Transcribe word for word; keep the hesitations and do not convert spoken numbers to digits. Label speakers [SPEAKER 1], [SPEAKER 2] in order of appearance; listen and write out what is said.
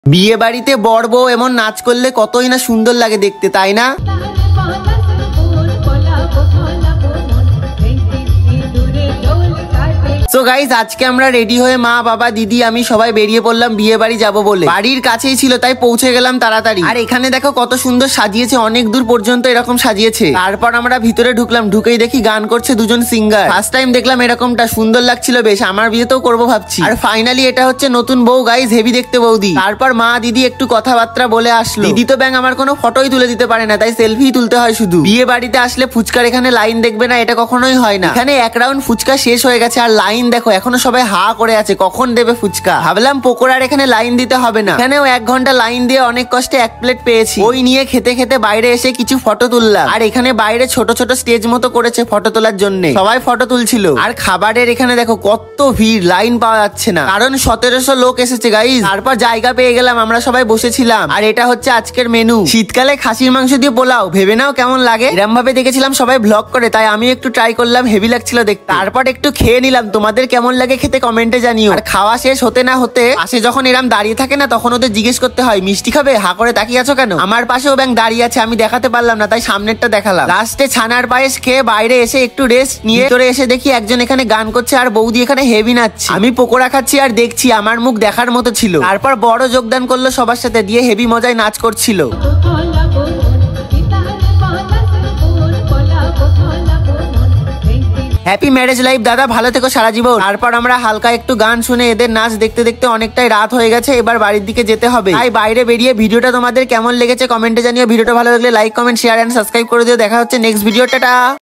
[SPEAKER 1] বিয়ে বাড়িতে বর বউ এমন নাচ করলে কতই না সুন্দর লাগে দেখতে, তাই না? সো গাইজ আজকে আমরা রেডি হয়ে মা বাবা দিদি আমি সবাই বেরিয়ে পড়লাম বিয়ে বাড়ি যাবো বলে। বাড়ির কাছেই ছিল তাই পৌঁছে গেলাম তাড়াতাড়ি। আর এখানে দেখো কত সুন্দর সাজিয়েছে, অনেক দূর পর্যন্ত এরকম সাজিয়েছে। তারপর আমরা ভিতরে ঢুকলাম, ঢুকেই দেখি গান করছে দুজন সিঙ্গার। ফার্স্ট টাইম দেখলাম এরকমটা, সুন্দর লাগছিল বেশ। আমার বিয়েতেও করবো ভাবছি। আর ফাইনালি এটা হচ্ছে নতুন বউ গাইজ, হেভি দেখতে বৌদি। তারপর মা দিদি একটু কথাবার্তা বলে আসলো। দিদি তো ব্যাং আমার কোনো ফটোই তুলে দিতে পারে না, তাই সেলফি তুলতে হয় শুধু। বিয়ে বাড়িতে আসলে ফুচকার এখানে লাইন দেখবে না, এটা কখনোই হয় না। এখানে এক রাউন্ড ফুচকা শেষ হয়ে গেছে আর লাইন দেখো এখনো সবাই হা করে আছে কখন দেবে ফুচকা। ভাবলাম পকোড়ার এখানে লাইন দিতে হবে না, এখানেও এক ঘন্টা লাইন দিয়ে অনেক কষ্টে এক প্লেট পেয়েছি। ওই নিয়ে খেতে খেতে বাইরে এসে কিছু ফটো তুললাম। আর এখানে বাইরে ছোট ছোট স্টেজ মতো করেছে ফটো তোলার জন্য, সবাই ফটো তুলছিল। আর খাবারের এখানে দেখো কত ভিড়, লাইন পাওয়া যাচ্ছে না, কারণ সতেরোশো লোক এসেছে গাইজ। তারপর জায়গা পেয়ে গেলাম, আমরা সবাই বসেছিলাম। আর এটা হচ্ছে আজকের মেনু, শীতকালে খাসির মাংস দিয়ে পোলাও, ভেবে নাও কেমন লাগে। এরম ভাবে দেখেছিলাম সবাই ব্লগ করে, তাই আমি একটু ট্রাই করলাম, হেভি লাগছিল দেখতে। তারপর একটু খেয়ে নিলাম, তোমাদের কেমন লাগে খেতে কমেন্টে জানিও। আর খাওয়া শেষ হতে না হতে পাশে যখন এরম দাঁড়িয়ে থাকে না, তখন ওদের জিজ্ঞেস করতে হয় মিষ্টি খাবে, হা করে তাকিয়ে আছো কেন। আমার পাশেও ব্যাং দাঁড়িয়ে আছে, আমি দেখাতে পারলাম না তাই সামনেরটা দেখালাম। লাস্টে ছানার পায়েস খেয়ে বাইরে এসে একটু রেস্ট নিয়ে ভিতরে এসে দেখি একজন এখানে গান করছে আর বৌদি এখানে হেভি নাচছে। আমি পকোড়া খাচ্ছি আর দেখছি, আমার মুখ দেখার মতো ছিল। তারপর বড় যোগদান করলো সবার সাথে, দিয়ে হেভি মজায় নাচ করছিল। হ্যাপি ম্যারেজ লাইফ দাদা, ভালো থেকো সারা জীবন। তারপর আমরা হালকা একটু গান শুনে এদের নাচ দেখতে দেখতে অনেকটাই রাত হয়ে গেছে, এবার বাড়ির দিকে যেতে হবে। তাই বাইরে বেরিয়ে ভিডিওটা তোমাদের কেমন লেগেছে কমেন্টে জানিও। ভিডিওটা ভালো লাগলে like comment share and subscribe করে দিও। দেখা হচ্ছে নেক্সট ভিডিও, টাটা।